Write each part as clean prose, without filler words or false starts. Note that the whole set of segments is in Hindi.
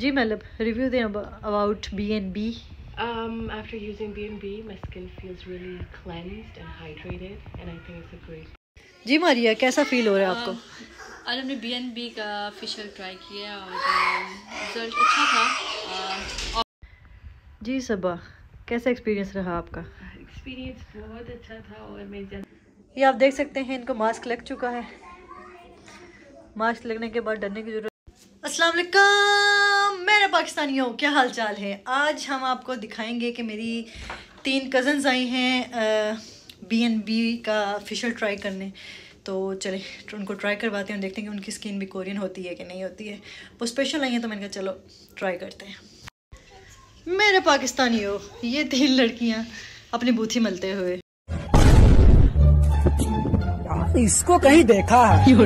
जी मतलब रिव्यू दें about B&B। After using B&B, my skin feels really cleansed and hydrated, and I think it's a great. जी मारिया, कैसा फील हो रहा है आपको? आज हमने B&B का फेशियल ट्राई किया और रिजल्ट अच्छा था। जी सबा, कैसा एक्सपीरियंस रहा आपका? एक्सपीरियंस बहुत अच्छा था और मैं ये आप देख सकते हैं इनको मास्क लग चुका है। मास्क लगने के बाद डरने की जरूरत। अस्सलाम वालेकुम मेरे पाकिस्तानियों, क्या हाल चाल है? आज हम आपको दिखाएंगे कि मेरी 3 कज़न्स आई हैं B&B का फेशियल ट्राई करने। तो चले उनको ट्राई करवाते हैं और देखते हैं कि उनकी स्किन भी कोरियन होती है कि नहीं होती है। वो स्पेशल आई हैं तो मैंने कहा चलो ट्राई करते हैं। मेरे पाकिस्तानियों, ये 3 लड़कियां अपनी बूथी मलते हुए। इसको कहीं देखा है।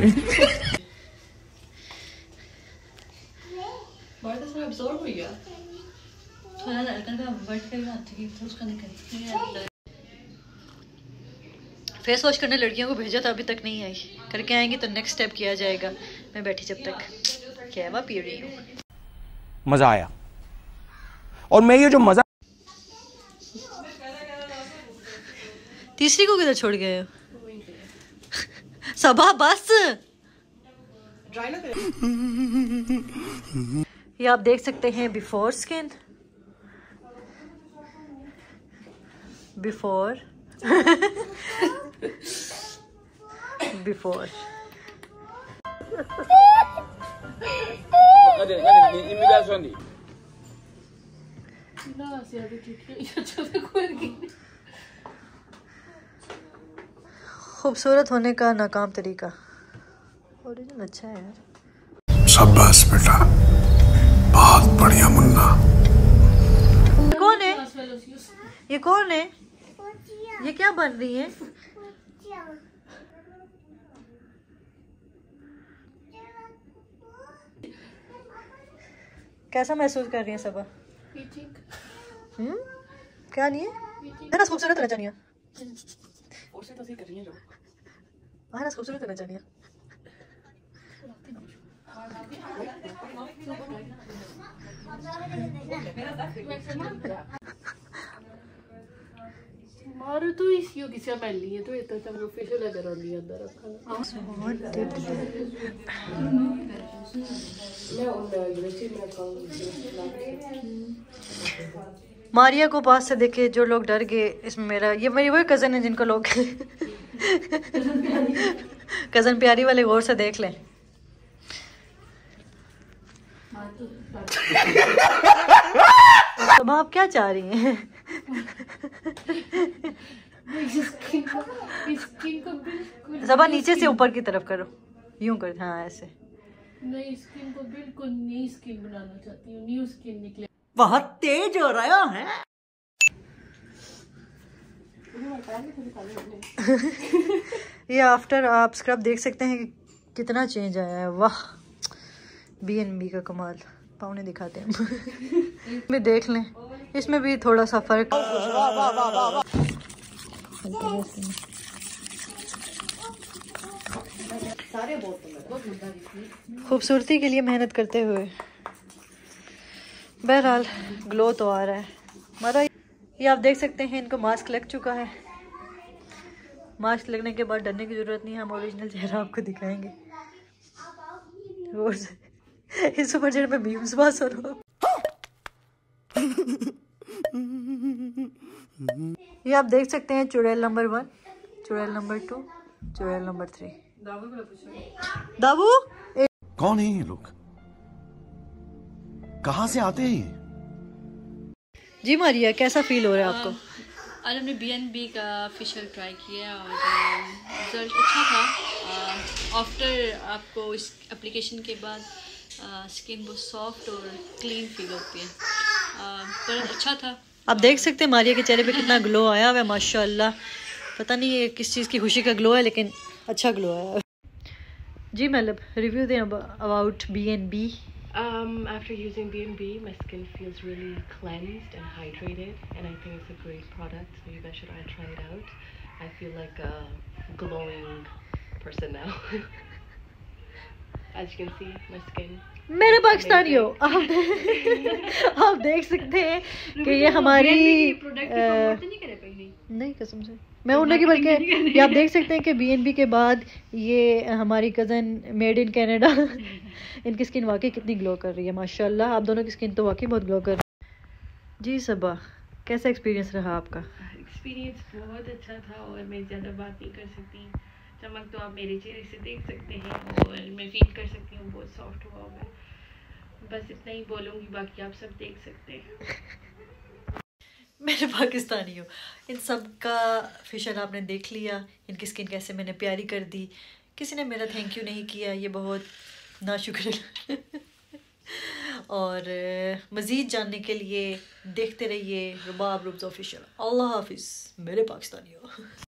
फेस वॉश करने लड़कियों को भेजा था, अभी तक नहीं आई। करके आएंगी तो नेक्स्ट स्टेप किया जाएगा। मैं बैठी जब तक कहवा पी रही हूँ। मजा आया और मैं ये जो मजा। तीसरी को किधर छोड़ गए हो? सबा बस। ये आप देख सकते हैं बिफोर स्किन, बिफोर बिफोर। खूबसूरत होने का नाकाम तरीका। ओरिजिनल अच्छा है यार। शाबाश बेटा, बहुत बढ़िया मुन्ना। कौन है ये? कौन है ये? क्या बन रही है? कैसा महसूस कर रही है सबा? क्या नहीं है ना? खूबसूरत होना चाहिए। हाँ, खूबसूरत होना चाहिए। मारो तो इसी किसी पहली है तो इतना तक फेशियल लगा रही है अंदर रखा। मारिया को पास से देखे जो लोग डर गए। इसमें ये मेरी वही कज़न है जिनको लोग कज़न प्यारी वाले गौर से देख लें। अब आप क्या चाह रही हैं? सबा नीचे से ऊपर की तरफ करो, यूं कर। हाँ ऐसे। नई स्किन को बिल्कुल नई स्किन बनाना चाहती हूँ, न्यू स्किन निकले। बहुत तेज हो रहा है। ये आफ्टर आप स्क्रब देख सकते हैं कि कितना चेंज आया है। वाह, B&B का कमाल। पाउने दिखाते हैं भी देख लें, इसमें भी थोड़ा सा फर्क। खूबसूरती के लिए मेहनत करते हुए बहरहाल ग्लो तो आ रहा है हमारा। ये आप देख सकते हैं इनको मास्क लग चुका है। मास्क लगने के बाद डरने की जरूरत नहीं है। हम ओरिजिनल चेहरा आपको दिखाएंगे। रोज इस बजट में मीम्स पास हो रहा। ये आप देख सकते हैं चुड़ैल नंबर 1, चुड़ैल नंबर 2, चुड़ैल नंबर 3। दाबू कौन है ये लोग? कहाँ से आते हैं? जी मारिया, कैसा फील हो रहा है आपको? आज हमने B&B का फेशियल ट्राई किया और रिजल्ट अच्छा था। आफ्टर आपको इस एप्लीकेशन के बाद स्किन बहुत सॉफ्ट और क्लीन फील होती है। पर अच्छा था। आप देख सकते हैं मारिया के चेहरे पे कितना ग्लो आया हुआ है माशाल्लाह। पता नहीं ये किस चीज़ की खुशी का ग्लो है, लेकिन अच्छा ग्लो आया है। जी मतलब रिव्यू दें about B&B। After using B&B, my skin feels really cleansed and hydrated, and I think it's a great product. So you guys should all try it out. I feel like a glowing person now. As you can see, my skin मेरे पाकिस्तानियों, आप देख सकते हैं कि ये हमारी नहीं कसम से मैं उन्हें की बल्कि ये आप देख सकते हैं कि BNB के बाद ये हमारी कज़न मेड इन कनाडा इनकी स्किन वाकई कितनी ग्लो कर रही है माशाल्लाह। आप दोनों की स्किन तो वाकई बहुत ग्लो कर रही है। जी सबा, कैसा एक्सपीरियंस रहा आपका? एक्सपीरियंस बहुत अच्छा था और मैं ज़्यादा बात नहीं कर सकती। चमक तो आप मेरे चेहरे से देख सकते हैं और मैं फील कर सकती हूँ बहुत सॉफ्ट हुआ हुआ है। बस इतना ही बोलूँगी, बाकी आप सब देख सकते हैं। मेरे पाकिस्तानियों, इन सब का फेशियल आपने देख लिया, इनकी स्किन कैसे मैंने प्यारी कर दी। किसी ने मेरा थैंक यू नहीं किया, ये बहुत नाशुक्र और मज़ीद जानने के लिए देखते रहिए रुबाब रूब्स ऑफिशियल। अल्लाह हाफिज़ मेरे पाकिस्तानियों।